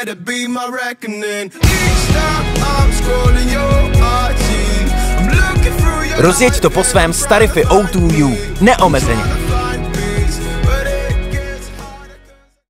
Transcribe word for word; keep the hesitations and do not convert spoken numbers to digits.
better be my reckoning. Each time I'm scrolling your I G, I'm looking through your. Rozjeď to po svém Starify ó dvě U neomezeně.